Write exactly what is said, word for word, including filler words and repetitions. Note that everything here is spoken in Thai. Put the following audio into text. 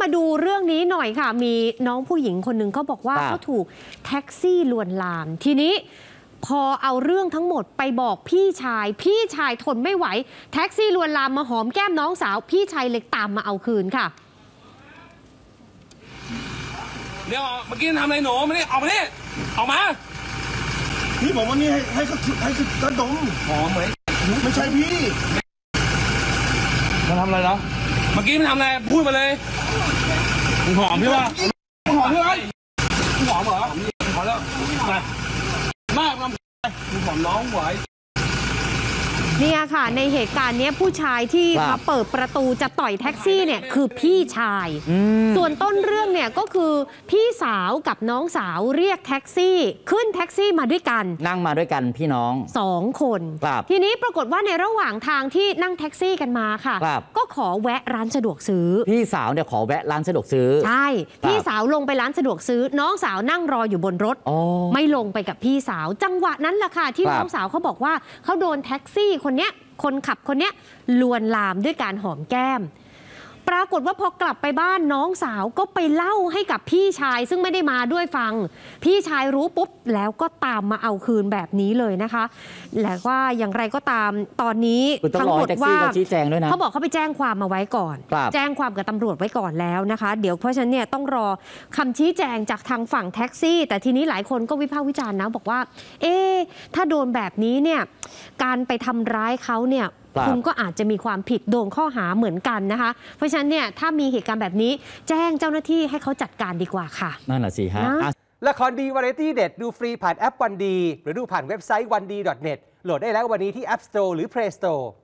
มาดูเรื่องนี้หน่อยค่ะมีน้องผู้หญิงคนหนึ่งเขาบอกว่าเขาถูกแท็กซี่ลวนลามทีนี้พอเอาเรื่องทั้งหมดไปบอกพี่ชายพี่ชายทนไม่ไหวแท็กซี่ลวนลามมาหอมแก้มน้องสาวพี่ชายเลยตามมาเอาคืนค่ะเดี๋ยวเมื่อกี้ทำอะไรหนูไม่ได้ออกมาดิออกมาพี่ผมวันนี้ให้ให้เขาให้กระดมหอมไหมไม่ใช่พี่มาทำอะไรเหรอเมื่อกี้มันทำอะไรพูดมาเลยหอมพี่ว่าหอมพี่ว่าหอมเหรอหอมแล้วมามากน้ำหอมน้องไหวเนี่ยค่ะในเหตุการณ์นี้ผู้ชายที่มาเปิดประตูจะต่อยแท็กซี่เนี่ยคือพี่ชายส่วนต้นเรื่องเนี่ยก็คือพี่สาวกับน้องสาวเรียกแท็กซี่ขึ้นแท็กซี่มาด้วยกันนั่งมาด้วยกันพี่น้องสองคนทีนี้ปรากฏว่าในระหว่างทางที่นั่งแท็กซี่กันมาค่ะก็ขอแวะร้านสะดวกซื้อพี่สาวเนี่ยขอแวะร้านสะดวกซื้อใช่พี่สาวลงไปร้านสะดวกซื้อน้องสาวนั่งรออยู่บนรถไม่ลงไปกับพี่สาวจังหวะนั้นแหละค่ะที่น้องสาวเขาบอกว่าเขาโดนแท็กซี่คนเนี้ยคนขับคนเนี้ยลวนลามด้วยการหอมแก้มปรากฏว่าพอกลับไปบ้านน้องสาวก็ไปเล่าให้กับพี่ชายซึ่งไม่ได้มาด้วยฟังพี่ชายรู้ปุ๊บแล้วก็ตามมาเอาคืนแบบนี้เลยนะคะและว่าอย่างไรก็ตามตอนนี้ทั้งหมดว่าเขาบอกเขาไปแจ้งความมาไว้ก่อนแจ้งความกับตำรวจไว้ก่อนแล้วนะคะเดี๋ยวเพราะฉะนั้นเนี่ยต้องรอคำชี้แจงจากทางฝั่งแท็กซี่แต่ทีนี้หลายคนก็วิพากษ์วิจารณ์นะบอกว่าเอ๊ะถ้าโดนแบบนี้เนี่ยการไปทำร้ายเขาเนี่ยคุณก็อาจจะมีความผิดโดนข้อหาเหมือนกันนะคะเพราะฉะนั้นเนี่ยถ้ามีเหตุการณ์แบบนี้แจ้งเจ้าหน้าที่ให้เขาจัดการดีกว่าค่ะนั่นแหละสิฮะละครดีวาไรตี้เด็ดดูฟรีผ่านแอปวันดีหรือดูผ่านเว็บไซต์วันดี ดอท เน็ต โหลดได้แล้ววันนี้ที่ App Store หรือ Play Store